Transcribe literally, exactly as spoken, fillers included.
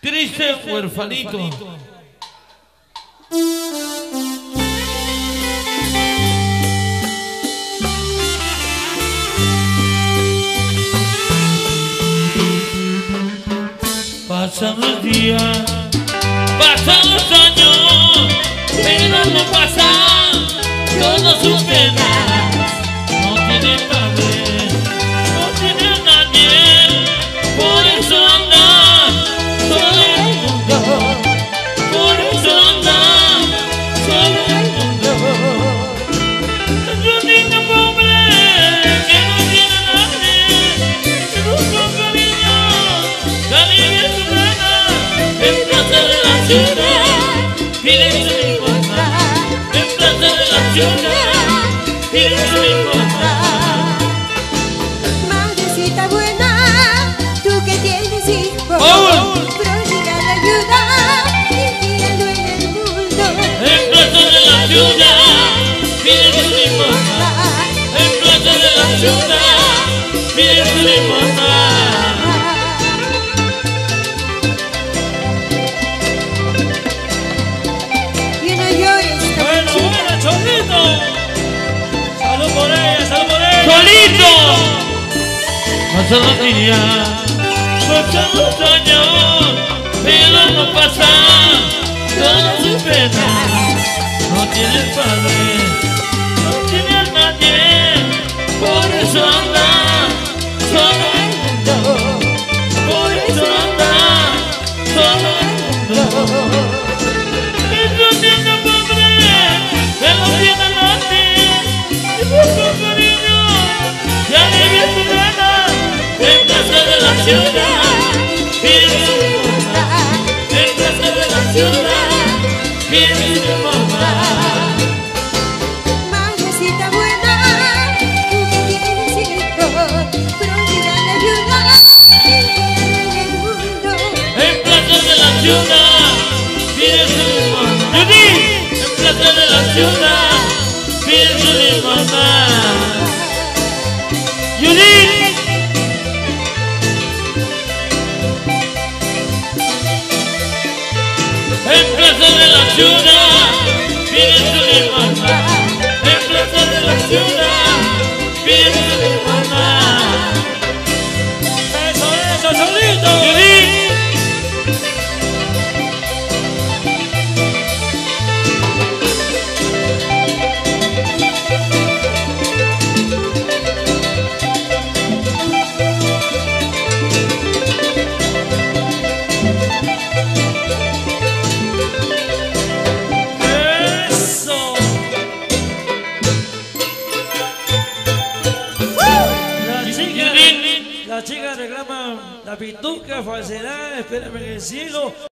Triste huerfanito. Pasan los días, pasan los años, pero no pasan todas sus penas. No tiene padre, no tiene a nadie, por eso anda solo en el mundo, por eso anda solo en el mundo. Es un niño pobre que no tiene a nadie, que busca cariño, cariño en su gana, en plaza de la ciudad, pide su limosna, en plaza de la ciudad, pide su limosna. Madrecita buena, tú que tienes hijos, ¡Oh! pródiga la ayuda y envíalo en el mundo. En plaza de la ciudad, pide su limosna, en plaza de la ciudad, pide su limosna. Y no llores, Bueno, bueno, Cholito. Salud por ella, salud por ella. ¡Solito! Pasan los días, pasan los años, pero no pasan todas sus penas. No tiene padre, no tiene a nadie, por eso anda solo en el mundo, por eso anda solo en el mundo. Es un niño pobre que no tiene a nadie, y busca cariño y alivia su pena. En plaza de la ciudad, pide su limosna, en plaza de la ciudad, pide su limosna. madrecita buena, tú que tienes hijos, pródiga la ayuda y envíalo en el mundo. En plaza de la ciudad, pide su limosna. ¡Judith! En plaza de la ciudad, pide su limosna. ¡Judith! En plaza de la ciudad, pide su limosna. En plaza de la ciudad, pide su limosna. Eso, eso, Cholito. ¡Judith! Eso. La chica, la chica reclama la pituca, falsedad, espérame en el cielo.